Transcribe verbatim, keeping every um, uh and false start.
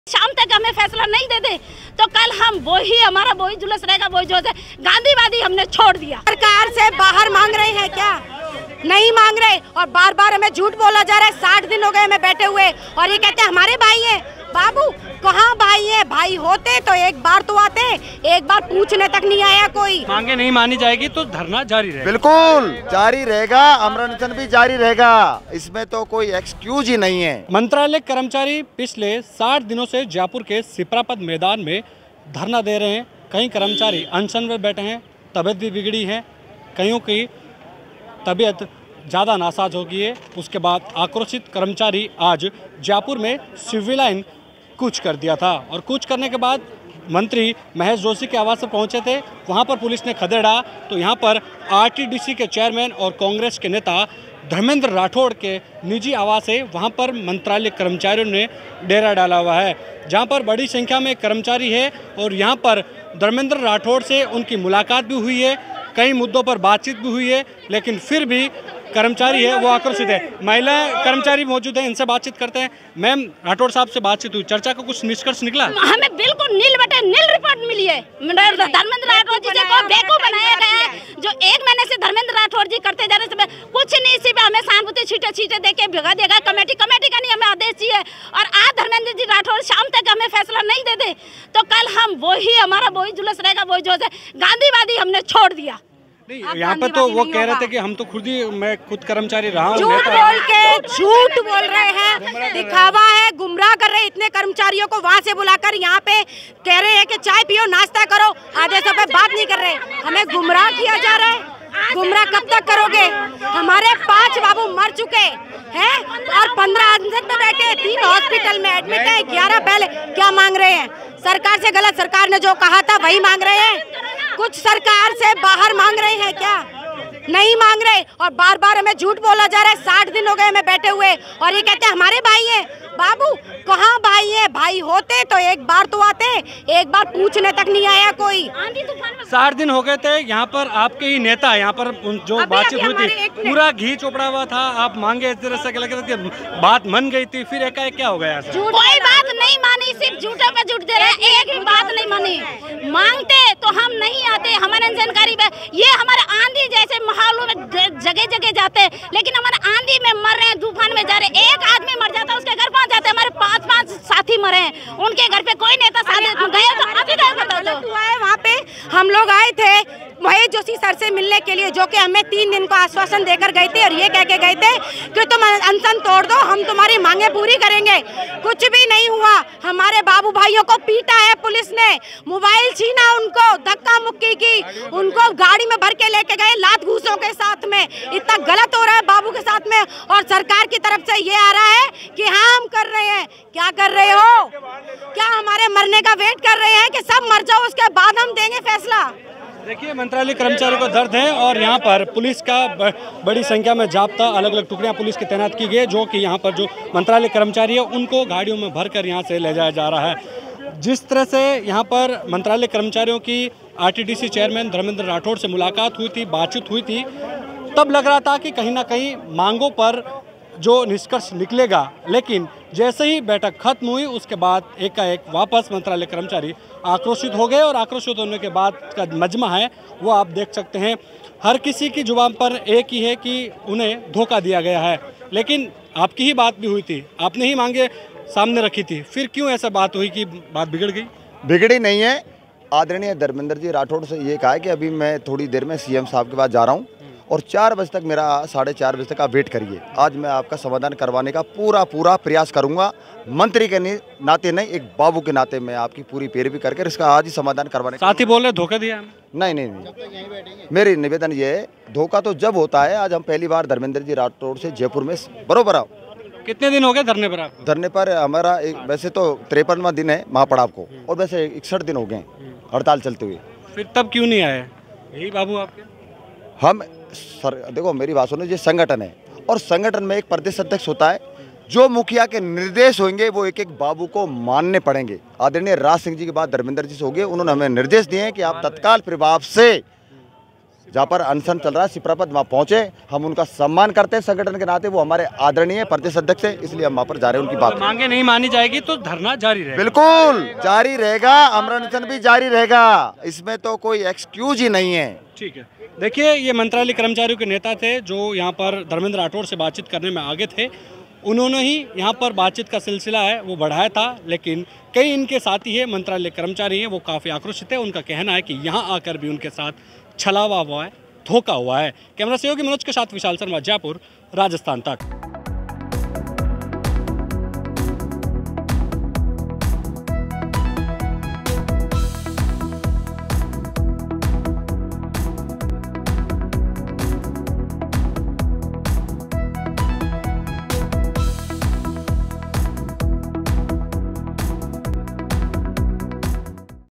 शाम तक हमें फैसला नहीं देते तो कल हम वही हमारा वही जुलूस रहेगा, वही जो है गांधीवादी हमने छोड़ दिया। सरकार से बाहर मांग रहे हैं क्या? नहीं मांग रहे और बार बार हमें झूठ बोला जा रहा है। साठ दिन हो गए हमें बैठे हुए और ये कहते हैं हमारे भाई हैं। बाबू कहाँ भाई है? भाई होते तो एक बार तो आते, एक बार पूछने तक नहीं आया कोई। मांगे नहीं मानी जाएगी तो धरना जारी रहेगा। बिल्कुल जारी रहेगा, अमरनाथन भी जारी रहेगा, इसमें तो कोई एक्सक्यूज ही नहीं है। मंत्रालय कर्मचारी पिछले साठ दिनों से जयपुर के सिपरापद मैदान में धरना दे रहे हैं। कई कर्मचारी अनशन में बैठे हैं, तबीयत भी बिगड़ी है, कईयों की तबीयत ज़्यादा नासाज हो गई है। उसके बाद आक्रोशित कर्मचारी आज जयपुर में सिविल लाइन कूच कर दिया था और कूच करने के बाद मंत्री महेश जोशी के आवास पर पहुंचे थे। वहां पर पुलिस ने खदेड़ा तो यहां पर आरटीडीसी के चेयरमैन और कांग्रेस के नेता धर्मेंद्र राठौड़ के निजी आवास है, वहां पर मंत्रालय कर्मचारियों ने डेरा डाला हुआ है, जहां पर बड़ी संख्या में कर्मचारी है और यहां पर धर्मेंद्र राठौड़ से उनकी मुलाकात भी हुई है, कई मुद्दों पर बातचीत भी हुई है, लेकिन फिर भी कर्मचारी है वो आक्रोशित है। महिला कर्मचारी मौजूद है, इनसे बातचीत करते हैं। मैम, राठौड़ साहब से बातचीत हुई, चर्चा का कुछ निष्कर्ष निकला? हमें बिल्कुल नील बटे नील रिपोर्ट मिली है। धर्मेंद्र राठौड़ जी को बेवकूफ बनाया गया है, जो एक महीने से धर्मेंद्र राठौड़ जी करते जा रहे हैं कुछ नहीं, इसी पे हमें सहानुभूति छीटे छीटे दे के भगा देगा कमेटी कमेटी का नहीं, हमें आदेश चाहिए। और आज धर्मेंद्र जी राठौड़ शाम तक हमें फैसला नहीं देते तो कल हम वही हमारा वही जुलूस रहेगा, वही जो है गांधीवादी हमने छोड़ दिया। यहाँ पे तो वो कह रहे थे कि हम तो खुद ही, मैं खुद कर्मचारी रहा हूँ। झूठ बोल के झूठ बोल रहे हैं, दिखावा है, गुमराह कर रहे हैं। इतने कर्मचारियों को वहाँ से बुलाकर यहाँ पे कह रहे हैं कि चाय पियो, नाश्ता करो, आधे समय बात नहीं कर रहे। हमें गुमराह किया जा रहा है। गुमराह कब तक करोगे? हमारे पांच बाबू मर चुके हैं और पंद्रह अनशन में बैठे, तीन हॉस्पिटल में एडमिट है, ग्यारह पहले। क्या मांग रहे हैं? सरकार से गलत, सरकार ने जो कहा था वही मांग रहे हैं। कुछ सरकार से बाहर मांग रहे हैं क्या? नहीं मांग रहे और बार बार हमें झूठ बोला जा रहा है। साठ दिन हो गए हमें बैठे हुए और ये कहते हैं हमारे भाई हैं। बाबू कहाँ भाई है? भाई होते तो एक बार तो आते, एक बार पूछने तक नहीं आया कोई। साठ दिन हो गए थे, यहाँ पर आपके ही नेता, यहाँ पर जो बातचीत हुई थी पूरा घी चोपड़ा हुआ था, आप मांगे इस तरह से लगे थे, बात मन गई थी, फिर एकाएक क्या हो गया? कोई बात नहीं मानी, सिर्फ झूठे पे झूठ दे रहे हैं, एक भी बात नहीं मानी। मांगते तो हम नहीं आते, हमारे जानकारी में ये हमारे आंधी जैसे माहौलों में जगह जगह जाते, लेकिन हमारे आंधी में मर रहे हैं, तूफान में जा रहे हैं। एक आदमी मर जाता है उसके घर पहुंच जाते, हमारे पांच पांच साथी मरे हैं, उनके घर पे कोई नेता साथ गए तो अभी गए बता दो। वहाँ पे हम लोग आए थे महेश जोशी सर से मिलने के लिए, जो कि हमें तीन दिन का आश्वासन देकर गए थे और ये कह के गए थे कि तुम अनशन तोड़ दो, हम तुम्हारी मांगे पूरी करेंगे। कुछ भी नहीं हुआ। हमारे बाबू भाइयों को पीटा है पुलिस ने, मोबाइल छीना उनको, धक्का मुक्की की, उनको गाड़ी में भर के लेके गए लात घूसों के साथ में। इतना गलत हो रहा है बाबू के साथ में और सरकार की तरफ से ये आ रहा है कि हाँ हम कर रहे हैं। क्या कर रहे हो? क्या हमारे मरने का वेट कर रहे हैं कि सब मर जाओ उसके बाद हम देंगे फैसला? देखिए, मंत्रालय कर्मचारियों को दर्द है और यहाँ पर पुलिस का बड़ी संख्या में जाब्ता, अलग अलग टुकड़ियाँ पुलिस की तैनात की गई है, जो कि यहाँ पर जो मंत्रालय कर्मचारी है उनको गाड़ियों में भरकर यहाँ से ले जाया जा रहा है। जिस तरह से यहाँ पर मंत्रालय कर्मचारियों की आरटीडीसी चेयरमैन धर्मेंद्र राठौड़ से मुलाकात हुई थी, बातचीत हुई थी, तब लग रहा था कि कहीं ना कहीं मांगों पर जो निष्कर्ष निकलेगा, लेकिन जैसे ही बैठक खत्म हुई उसके बाद एकाएक वापस मंत्रालय कर्मचारी आक्रोशित हो गए और आक्रोशित होने के बाद का मजमा है वो आप देख सकते हैं। हर किसी की जुबान पर एक ही है कि उन्हें धोखा दिया गया है, लेकिन आपकी ही बात भी हुई थी, आपने ही मांगे सामने रखी थी, फिर क्यों ऐसा बात हुई कि बात बिगड़ गई? बिगड़ी नहीं है। आदरणीय धर्मेंद्र जी राठौड़ से ये कहा है कि अभी मैं थोड़ी देर में सीएम साहब के पास जा रहा हूँ और चार बजे तक मेरा साढ़े चार बजे तक आप वेट करिए। आज मैं आपका समाधान करवाने का पूरा पूरा प्रयास करूंगा। मंत्री के नाते नहीं, एक बाबू के नाते मैं आपकी पूरी पैरवी करके इसका आज ही समाधान करवाने। साथ ही बोल रहे धोखा दिया? नहीं नहीं नहीं, मेरी निवेदन ये है, धोखा तो जब होता है। आज हम पहली बार धर्मेंद्र जी राठौड़ से जयपुर में बरोबर आओ। कितने दिन हो गए धरने पर आप? धरने पर हमारा एक, वैसे तो तिरपनवा दिन है महापड़ाव को, और वैसे इकसठ दिन हो गए हड़ताल चलते हुए। फिर तब क्यों नहीं आए यही बाबू आपके? हम सर देखो मेरी बात सुनो, ये संगठन है और संगठन में एक प्रदेश अध्यक्ष होता है, जो मुखिया के निर्देश होंगे वो एक एक बाबू को मानने पड़ेंगे। आदरणीय राज सिंह जी के बाद धर्मेंद्र जी से हो गए, उन्होंने हमें निर्देश दिए हैं कि आप तत्काल प्रभाव से जहाँ पर अनशन चल रहा है सिपरापद, वहाँ पहुँचे। हम उनका सम्मान करते हैं संगठन के नाते, वो हमारे आदरणीय प्रदेश अध्यक्ष है, इसलिए हम वहाँ पर जा रहे हैं। उनकी बात मांगे नहीं मानी जाएगी तो धरना जारी रहेगा। बिल्कुल जारी रहेगा, अमर अनशन भी जारी रहेगा, इसमें तो कोई एक्सक्यूज ही नहीं है। ठीक है, देखिए ये मंत्रालय कर्मचारियों के नेता थे जो यहाँ पर धर्मेंद्र राठौड़ से बातचीत करने में आगे थे। उन्होंने ही यहाँ पर बातचीत का सिलसिला है वो बढ़ाया था, लेकिन कई इनके साथी है मंत्रालय कर्मचारी हैं वो काफ़ी आक्रोशित है। उनका कहना है कि यहाँ आकर भी उनके साथ छलावा हुआ है, धोखा हुआ है। कैमरा सहयोगी मनोज के साथ विशाल शर्मा, जयपुर, राजस्थान तक।